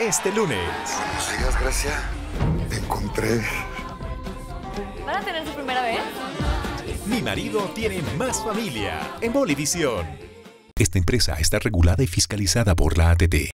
este lunes. Buenos días, Gracia. Te encontré. ¿Van a tener su primera vez? Mi marido tiene más familia en Bolivisión. Esta empresa está regulada y fiscalizada por la ATT.